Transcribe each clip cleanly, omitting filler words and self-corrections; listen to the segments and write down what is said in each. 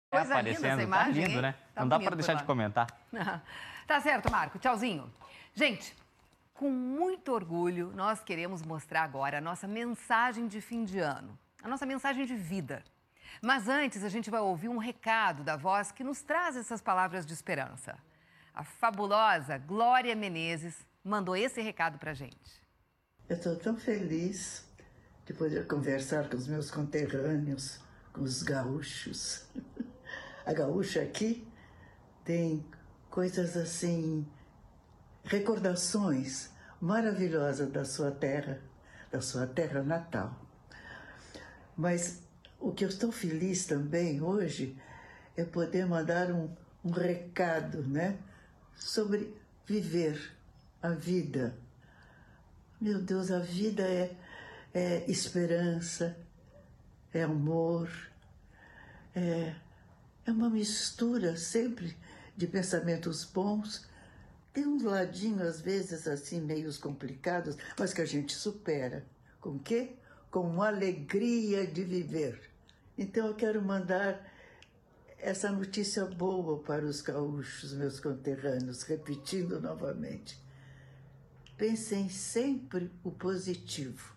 Coisa linda essa imagem, tá lindo, hein? né? Tá Não dá bonito pra deixar lá. de comentar. Tá certo, Marco. Tchauzinho. Gente, com muito orgulho, nós queremos mostrar agora a nossa mensagem de fim de ano, a nossa mensagem de vida. Mas antes, a gente vai ouvir um recado da voz que nos traz essas palavras de esperança. A fabulosa Glória Menezes mandou esse recado pra gente. Eu estou tão feliz de poder conversar com os meus conterrâneos, com os gaúchos. A gaúcha aqui tem coisas assim, recordações maravilhosas da sua terra natal. Mas o que eu estou feliz também hoje é poder mandar um recado, né, sobre viver a vida. Meu Deus, a vida é esperança, é amor, é uma mistura sempre de pensamentos bons. Tem um ladinho, às vezes, assim, meios complicados, mas que a gente supera. Com o quê? Com uma alegria de viver. Então, eu quero mandar essa notícia boa para os gaúchos, meus conterrâneos, repetindo novamente. Pensem sempre o positivo.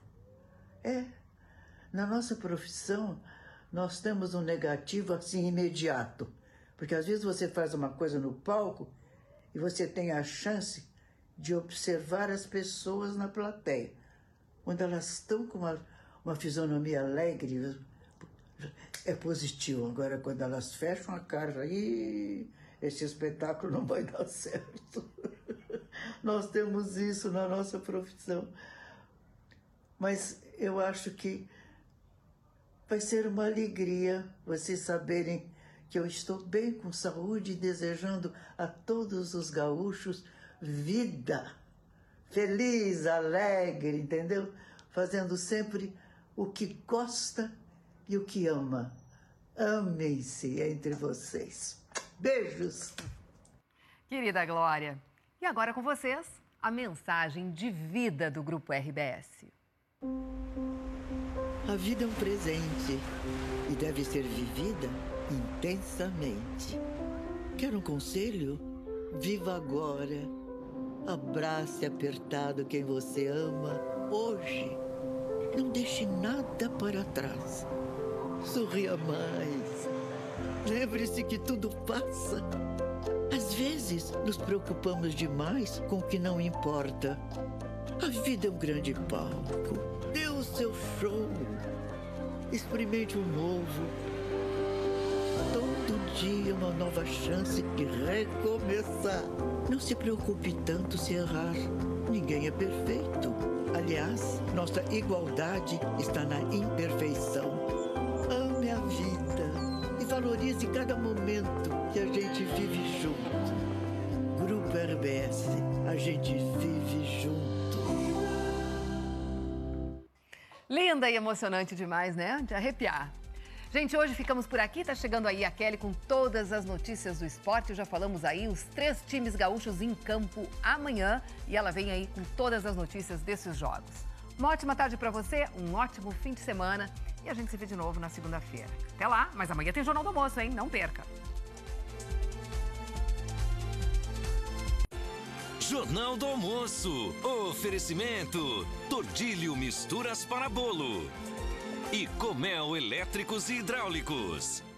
Na nossa profissão, nós temos um negativo assim imediato. Porque às vezes você faz uma coisa no palco e você tem a chance de observar as pessoas na plateia. Quando elas estão com uma fisionomia alegre, é positivo. Agora, quando elas fecham a cara, aí esse espetáculo não vai dar certo. Nós temos isso na nossa profissão. Mas eu acho que vai ser uma alegria vocês saberem que eu estou bem, com saúde, desejando a todos os gaúchos vida, feliz, alegre, entendeu? Fazendo sempre o que gosta e o que ama. Amem-se entre vocês. Beijos! Querida Glória, e agora com vocês, a mensagem de vida do Grupo RBS. A vida é um presente e deve ser vivida intensamente. Quer um conselho? Viva agora. Abrace apertado quem você ama hoje. Não deixe nada para trás. Sorria mais. Lembre-se que tudo passa. Às vezes nos preocupamos demais com o que não importa. A vida é um grande palco. Dê o seu show. Experimente o novo. Todo dia uma nova chance de recomeçar. Não se preocupe tanto se errar. Ninguém é perfeito. Aliás, nossa igualdade está na imperfeição. Ame a vida e valorize cada momento que a gente vive junto. Grupo RBS, a gente vive junto. Linda e emocionante demais, né? De arrepiar. Gente, hoje ficamos por aqui, tá chegando aí a Kelly com todas as notícias do esporte. Já falamos aí os 3 times gaúchos em campo amanhã e ela vem aí com todas as notícias desses jogos. Uma ótima tarde para você, um ótimo fim de semana e a gente se vê de novo na segunda-feira. Até lá, mas amanhã tem Jornal do Almoço, hein? Não perca! Jornal do Almoço. Oferecimento: Tordilho Misturas para Bolo e Comel Elétricos e Hidráulicos.